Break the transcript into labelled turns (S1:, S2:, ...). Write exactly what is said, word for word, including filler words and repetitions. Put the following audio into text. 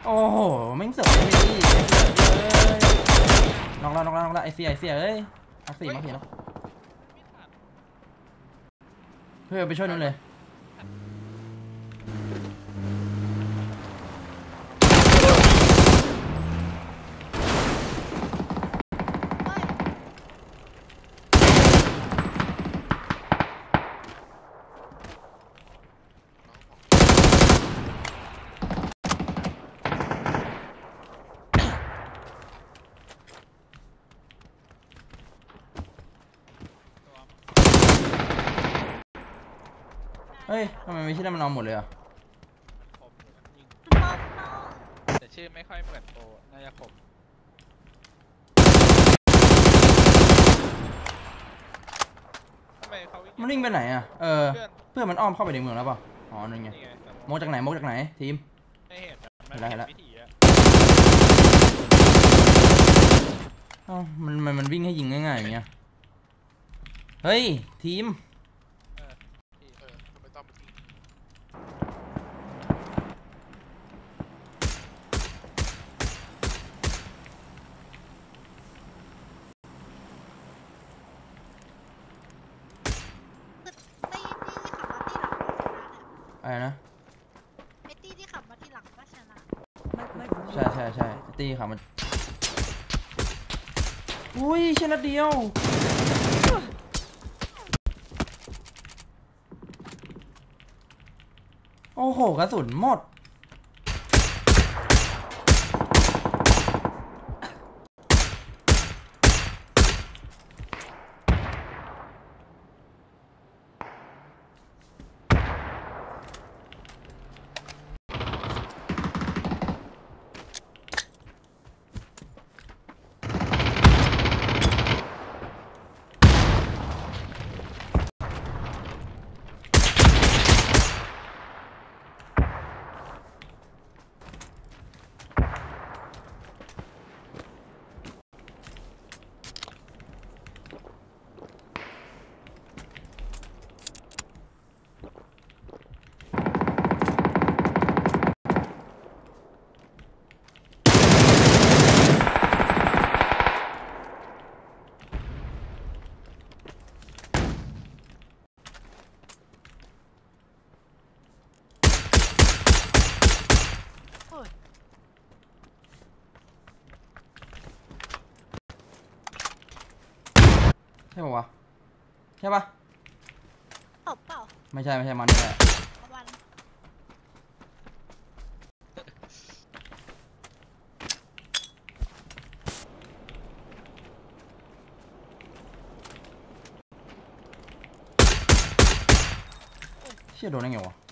S1: โอ้โหไม่เสือกไม่ดีเลยน้องเราน้องเราน้องเราไอเสียไอเสียเอ้ยอักสี่มาเสียแล้วเพื่อไปช่วยนั่นเลยเฮ้ยทำไมไม่ใช่ได้มันนอนหมดเลยอ่ะ
S2: แต่ชื่อไม่ค่อยเหมือนโปน่าจะคมทำไมเขาวิ่ง
S1: มันวิ่งไปไหนอ่ะเออเพื่อนมันอ้อมเข้าไปในเมืองแล้วป่ะอ๋อนั่นไงมองจากไหนมองจากไหนทีม
S2: ไม่เห็นมันไม่เห็นวิถีอะ
S1: อ้าวมันมันมันวิ่งให้ยิงง่ายๆอย่างเงี้ยเฮ้ยทีมอะไรนะ
S3: ไอตี้ที่ขับมาทีหลังก็ชนะ
S1: ใช่ใช่ใช่ตีขับมันอุ้ยแค่นัดเดียวโอ้โหกระสุนหมดใช่ป่าวะใช่ปะ
S3: ตบเปล่า
S1: ไม่ใช่ไม่ใช่มันนี่แหละเชี่ยโดนได้ไงวะ